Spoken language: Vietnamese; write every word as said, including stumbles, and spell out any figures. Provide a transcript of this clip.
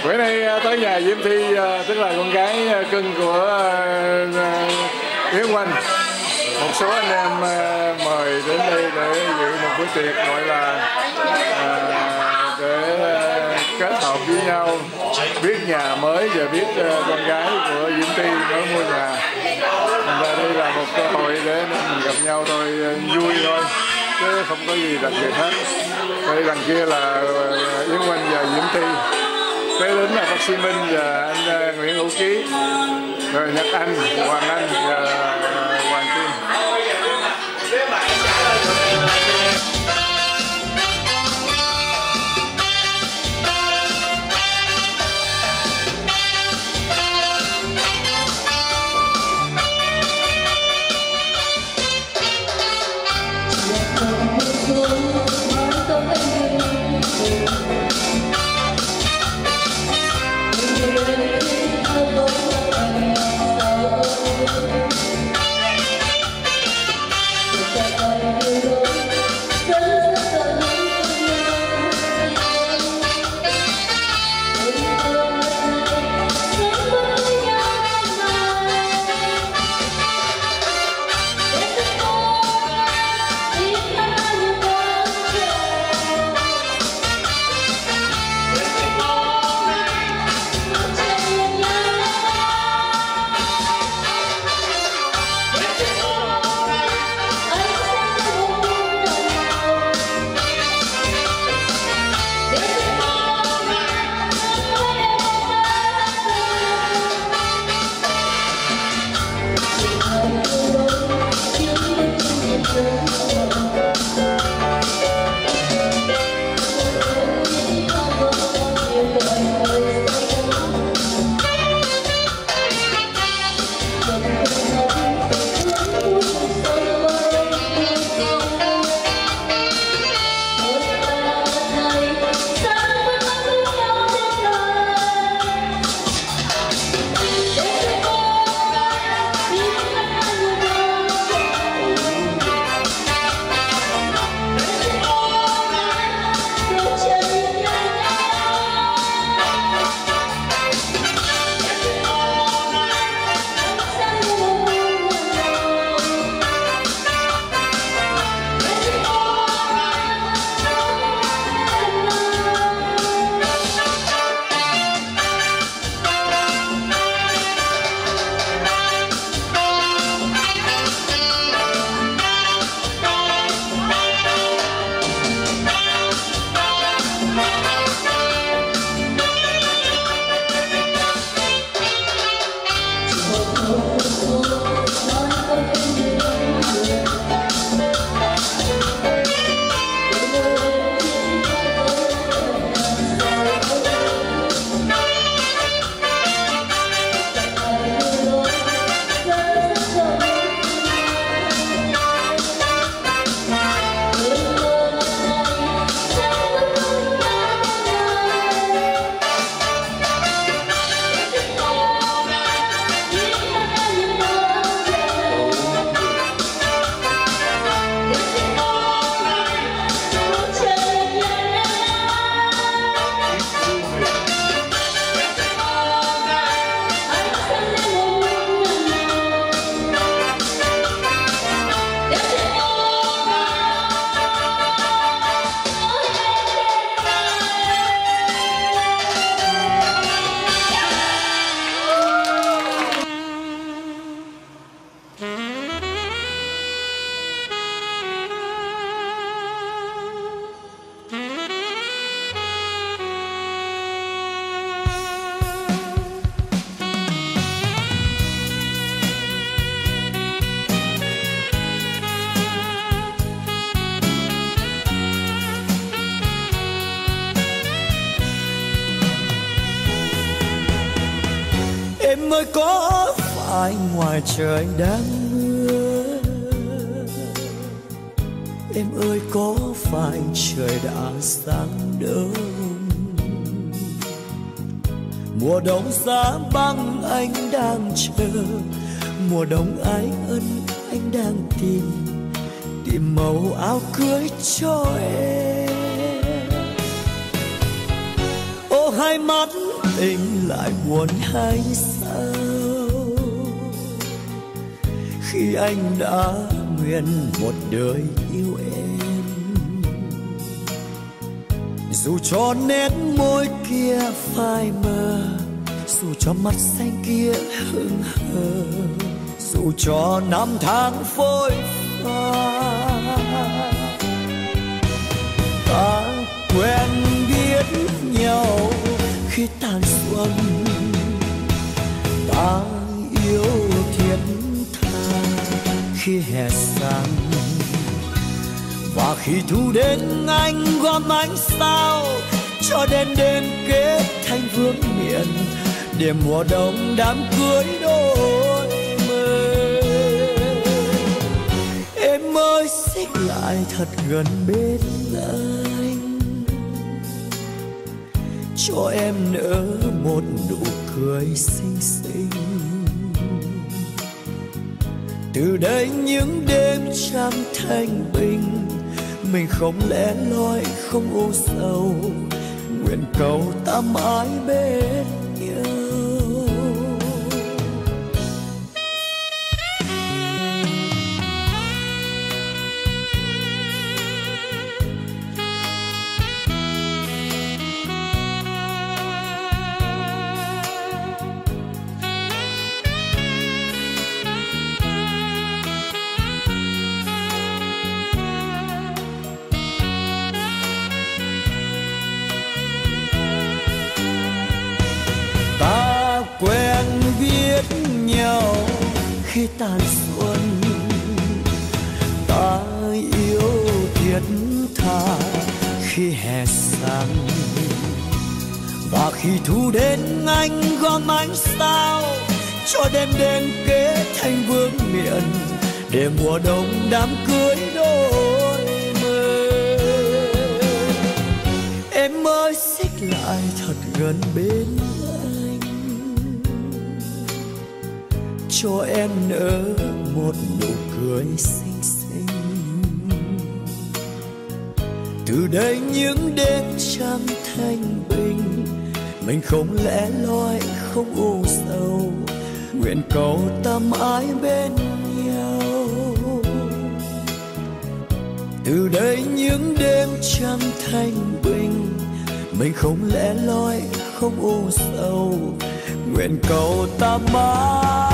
Bữa nay tới nhà Diễm Thi, tức là con gái cưng của Yến Oanh. Một số anh em mời đến đây để dự một bữa tiệc gọi là để kết hợp với nhau, biết nhà mới và biết con gái của Diễm Thi mới mua nhà. Thành ra đây là một cơ hội để mình gặp nhau thôi, vui thôi, chứ không có gì đặc biệt hết. Đây đằng kia là Yến Oanh và Diễm Thi, kế đến là bác sĩ Minh và anh Nguyễn Hữu Ký, rồi Nhật Anh, Hoàng Anh và Hoàng Kim. Em ơi có phải ngoài trời đang mưa, em ơi có phải trời đã sáng đâu. Mùa đông giá băng anh đang chờ, mùa đông ái ân anh đang tìm, tìm màu áo cưới cho em. Ô hai mắt tình lại buồn hay sao khi anh đã nguyện một đời yêu em. Dù cho nét môi kia phai mờ, dù cho mắt xanh kia hững hờ, dù cho năm tháng phôi pha, ta quen biết nhau khi tàn xuân, ta yêu thiết tha khi hè sáng, và khi thu đến anh gom ánh sao cho đêm đêm kết thành vương miện, để mùa đông đám cưới đôi mơ. Em ơi xích lại thật gần bên anh, cho em nở một nụ cười xinh xinh. Từ đây những đêm trăng thanh bình, mình không lẻ loi không u sầu, nguyện cầu ta mãi bên nhau. Khi tàn xuân, ta yêu thiết tha khi hè sáng, và khi thu đến anh gom ánh sao cho đêm đêm kết thành vương miện, để mùa đông đám cưới đôi mơ. Em ơi xích lại thật gần bên anh, cho em nở một nụ cười xinh xinh. Từ đây những đêm trăng thanh bình, mình không lẻ loi không u sầu, nguyện cầu ta mãi bên nhau. Từ đây những đêm trăng thanh bình, mình không lẻ loi không u sầu, nguyện cầu ta mãi